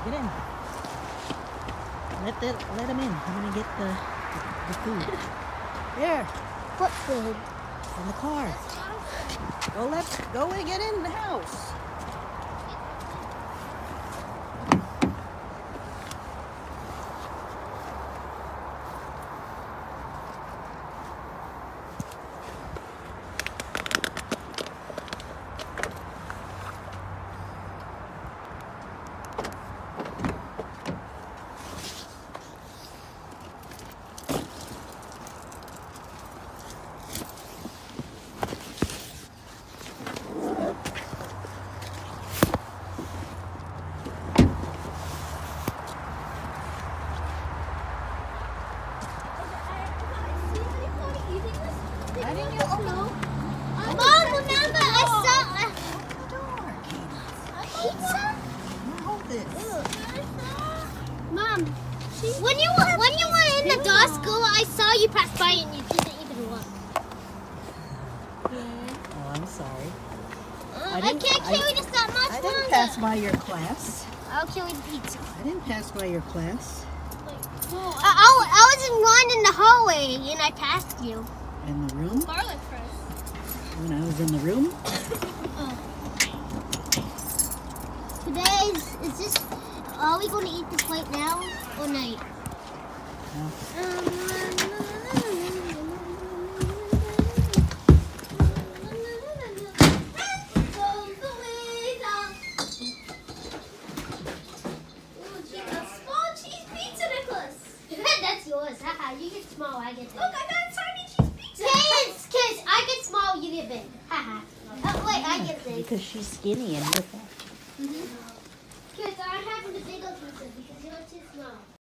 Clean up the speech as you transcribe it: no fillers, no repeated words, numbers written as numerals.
Get in. Let him in. I'm gonna get the food. There. What food? In the car. Go and get in the house. Mom, remember I saw pizza? Hold this. Mom, when you were in the dog school, I saw you pass by and you didn't even look. Oh, I'm sorry. I can't carry this that much I longer. didn't pass by your class. I'll carry the pizza. I didn't pass by your class. I was in line in the hallway and I passed you. In the room? Garlic press. When I was in the room? Today is this? Are we going to eat this right now or night? No. That's yours. Haha, you get small, I get big. Look, I got a tiny cheese pizza. Kids, I get small, you get big. Haha. Oh, wait, I get big. Because she's skinny and with that. Kids, I'm having the bigger pizza because you're too small.